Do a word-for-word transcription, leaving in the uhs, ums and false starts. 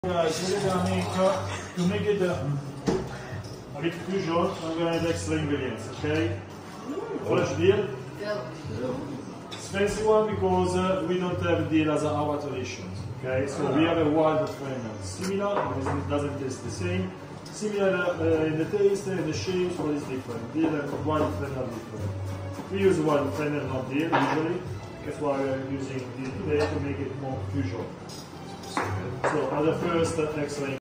Guys, we're gonna make uh, to make it uh, a bit usual. I'm gonna add extra ingredients. Okay, orange deal. It's fancy one because uh, we don't have deal as our traditions. Okay, so we have a wild fennel, similar, but it doesn't taste the same. Similar uh, in the taste and the shape, but it's different. Deal and wild fennel different. We use wild fennel, not deal usually. That's why we are using deal today to make it more usual. So, as a first uh, extra